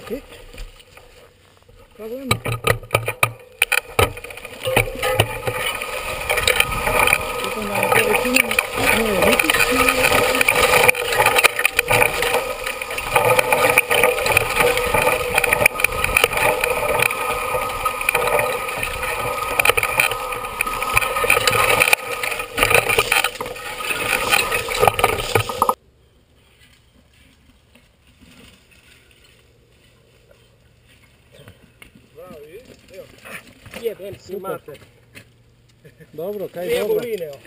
Ok. Tá vendo? Jebem si mater. Dobro, kaj Dvije dobro. boline, evo.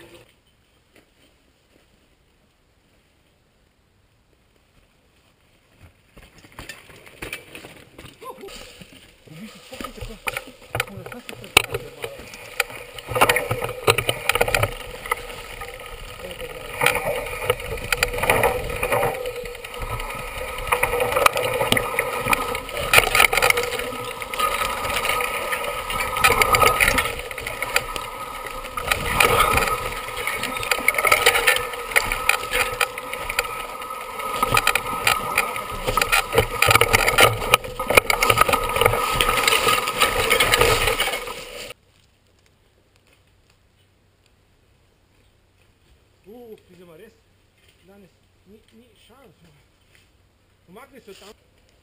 Pizema res, danes ni šans. Umakni se tam.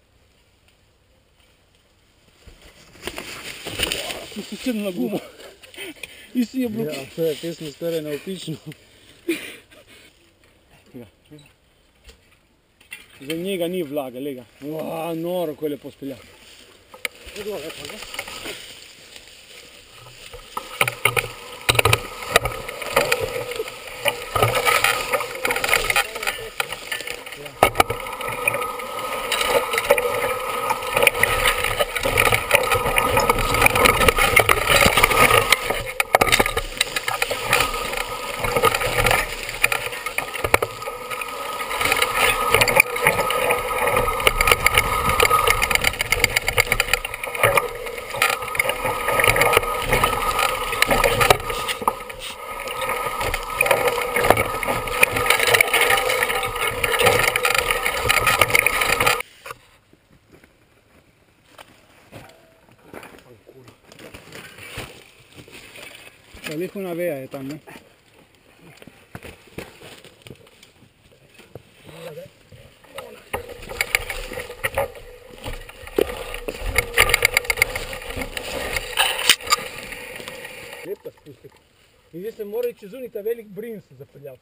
Si sedel na gumo. I si je bilo. Ja, to je, te smo skoraj naopično. Za njega ni vlaga, lega. Noro, ko je lepo speljal. Je bilo lepo, ne? Veliko una veja je tam, ne? Lepa spustek. In zdaj se mora čez unik ta velik brin se zapeljal.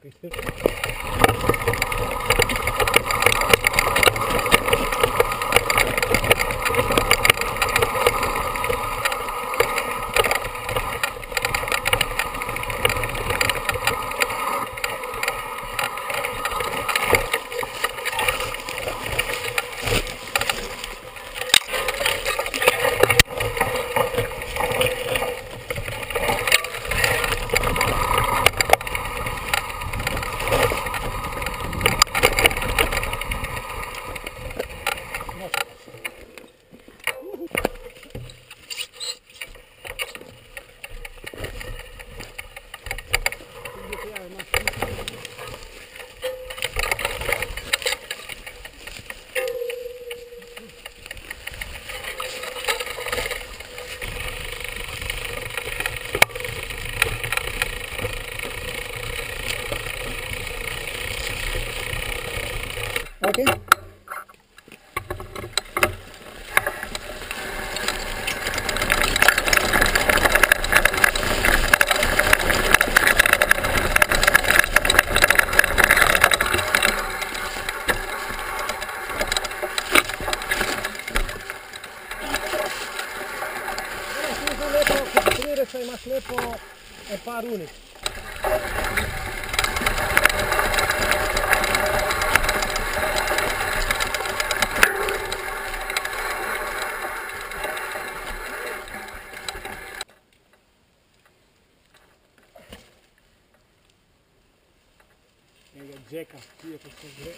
Okay. Imaš lepo par unik. Džeka, ti je pa se gre.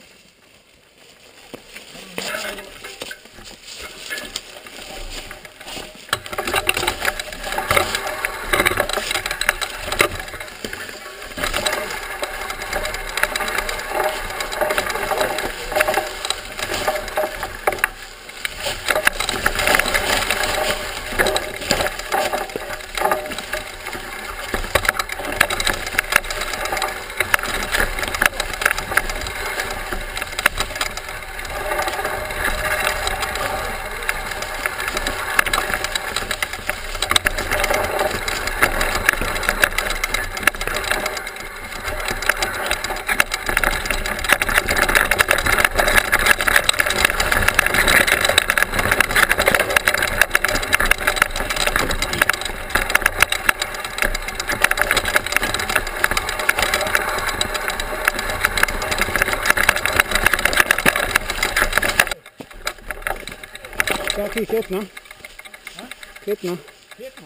Kak ti kjetna? Kjetna? Kjetna.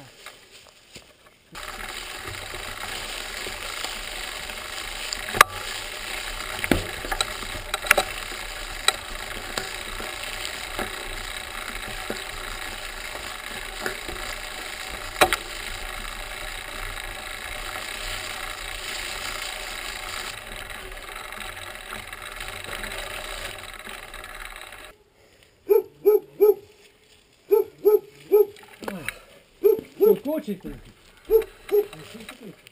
Skočite.